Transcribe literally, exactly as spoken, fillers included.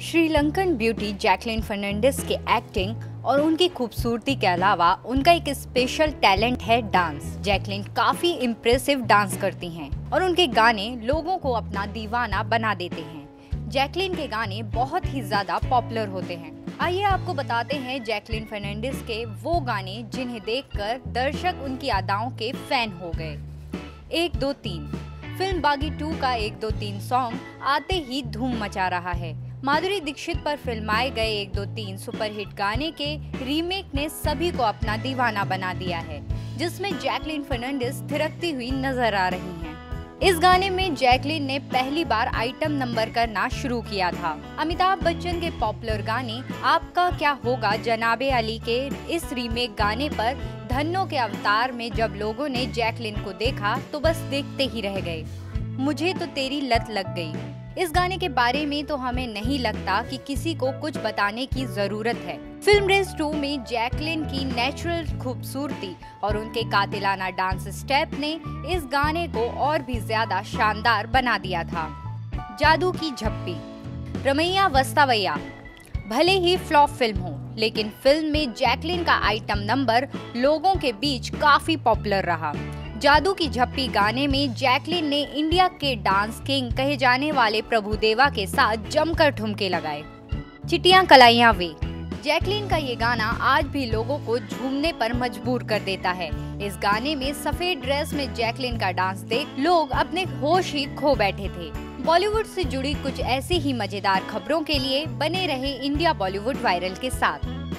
Sri Lankan beauty Jacqueline Fernandes के acting और उनकी खूबसूरती के अलावा उनका एक स्पेशल टैलेंट है डांस। जैकलिन काफी इम्प्रेसिव डांस करती हैं और उनके गाने लोगों को अपना दीवाना बना देते हैं। जैकलिन के गाने बहुत ही ज्यादा पॉपुलर होते हैं। आइए आपको बताते हैं जैकलिन फर्नांडिस के वो गाने जिन्हें देखकर दर्शक उनकी अदाओं के फैन हो गए। एक दो तीन फिल्म बागी टू का एक दो तीन सॉन्ग आते ही धूम मचा रहा है। माधुरी दीक्षित पर फिल्माए गए एक दो तीन सुपरहिट गाने के रीमेक ने सभी को अपना दीवाना बना दिया है, जिसमें जैकलिन फर्नांडिस थिरकती हुई नजर आ रही हैं। इस गाने में जैकलिन ने पहली बार आइटम नंबर करना शुरू किया था। अमिताभ बच्चन के पॉपुलर गाने आपका क्या होगा जनाबे अली के इस रीमेक गाने पर धन्नो के अवतार में जब लोगों ने जैकलिन को देखा तो बस देखते ही रह गए। मुझे तो तेरी लत लग गई। इस गाने के बारे में तो हमें नहीं लगता कि किसी को कुछ बताने की जरूरत है। फिल्म रेस टू में जैकलिन की नेचुरल खूबसूरती और उनके कातिलाना डांस स्टेप ने इस गाने को और भी ज्यादा शानदार बना दिया था। जादू की झप्पी रमैया वस्तावैया भले ही फ्लॉप फिल्म हो, लेकिन फिल्म में जैकलिन का आइटम नंबर लोगों के बीच काफी पॉपुलर रहा। जादू की झप्पी गाने में जैकलिन ने इंडिया के डांस किंग कहे जाने वाले प्रभुदेवा के साथ जमकर ठुमके लगाए। चिटियां कलाइयां वे जैकलिन का ये गाना आज भी लोगों को झूमने पर मजबूर कर देता है। इस गाने में सफेद ड्रेस में जैकलिन का डांस देख लोग अपने होश ही खो बैठे थे। बॉलीवुड से जुड़ी कुछ ऐसी ही मजेदार खबरों के लिए बने रहे इंडिया बॉलीवुड वायरल के साथ।